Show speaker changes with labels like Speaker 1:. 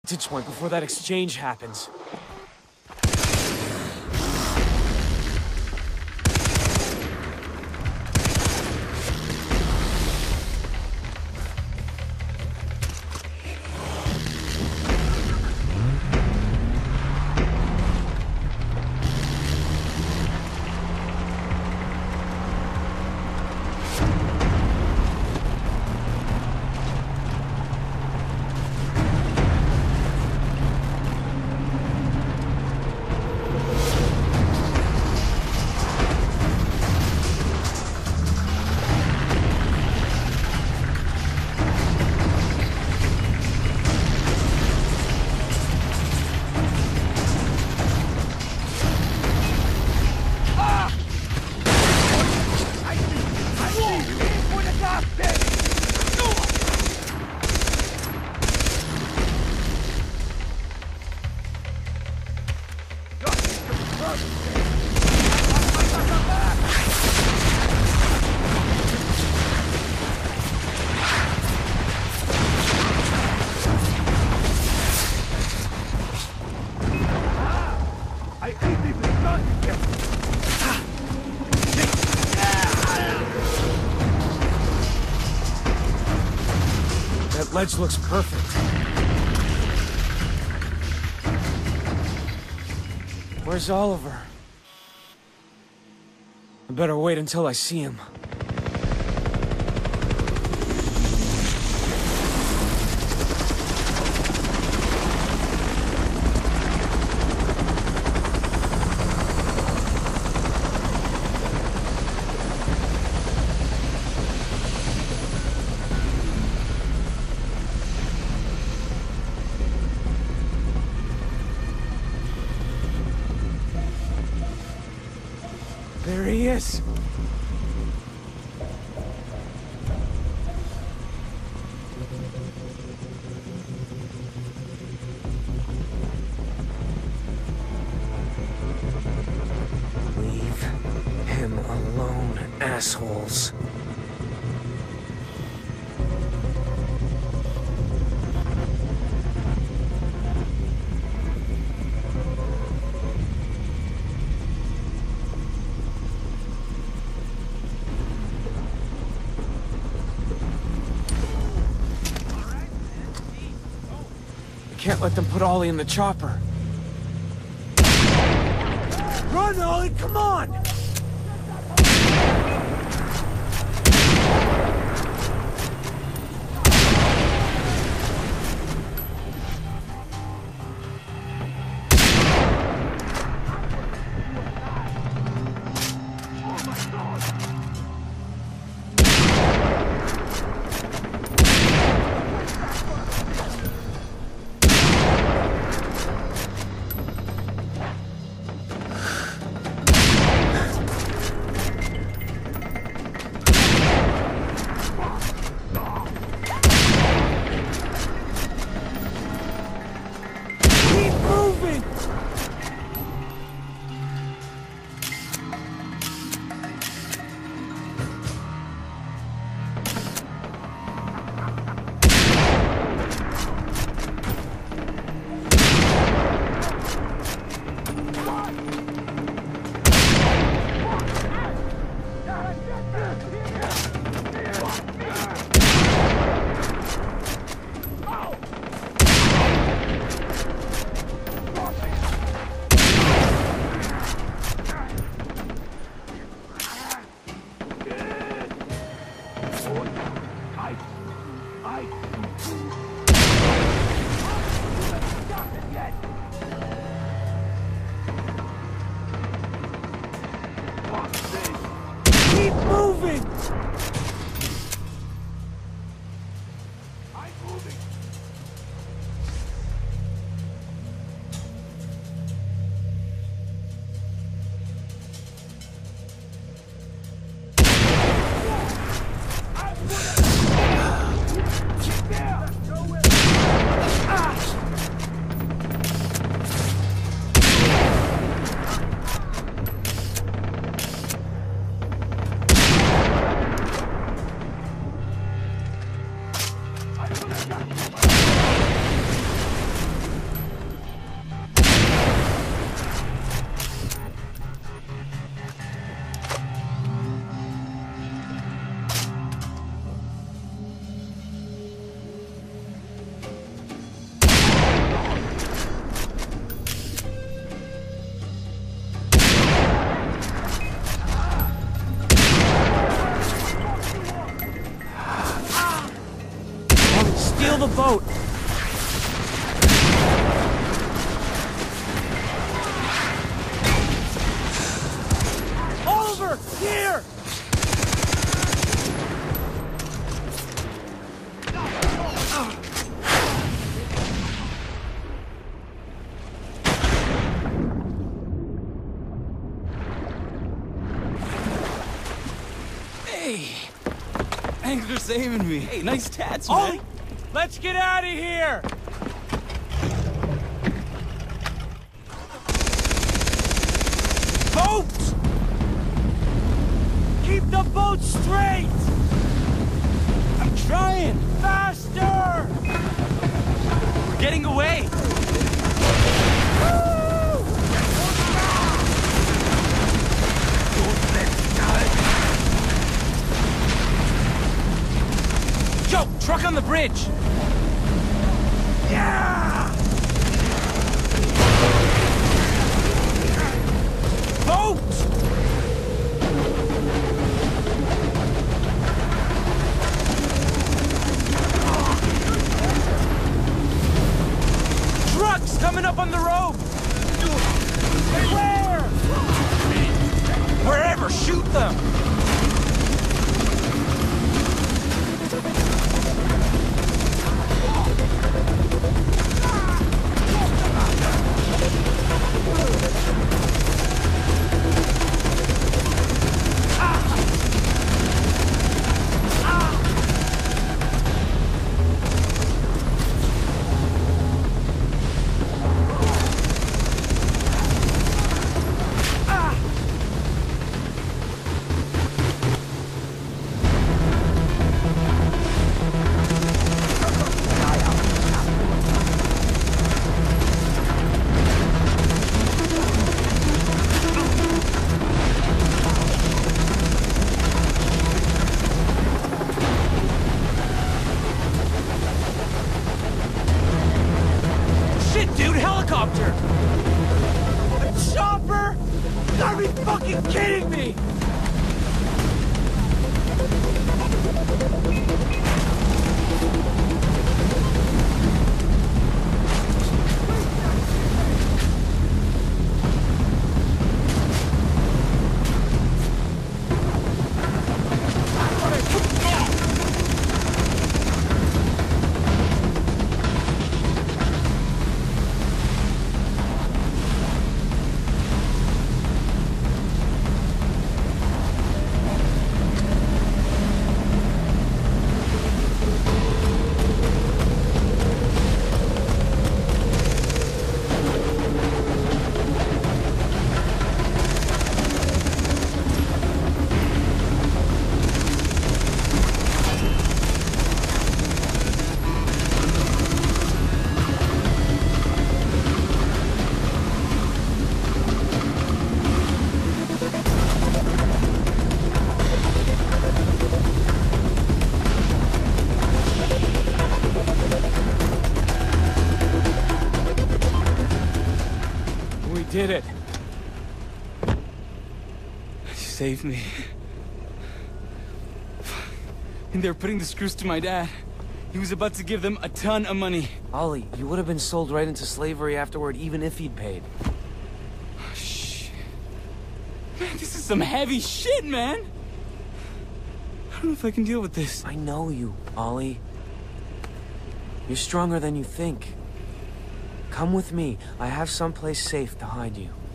Speaker 1: vantage point before that exchange happens. That ledge looks perfect. Where's Oliver? I better wait until I see him. There he is. Leave him alone, assholes. Can't let them put Ollie in the chopper. Run, Ollie, come on!
Speaker 2: Thanks for saving me. Hey, nice tats,
Speaker 1: Ollie,
Speaker 2: man.
Speaker 1: let's get out of here! Boat! Keep the boat straight!
Speaker 2: I'm trying.
Speaker 1: Faster!
Speaker 2: We're getting away.
Speaker 1: Joe, truck on the bridge! Yeah! Boat! Trucks coming up on the road! Where? Wherever, shoot them! Dude, helicopter! A chopper? You gotta be fucking kidding me! Did it.
Speaker 2: You saved me. And they're putting the screws to my dad. He was about to give them a ton of money.
Speaker 1: Ollie, you would have been sold right into slavery afterward, even if he'd paid.
Speaker 2: Oh, shit. Man, this is some heavy shit, man. I don't know if I can deal with this.
Speaker 1: I know you, Ollie. You're stronger than you think. Come with me. I have someplace safe to hide you.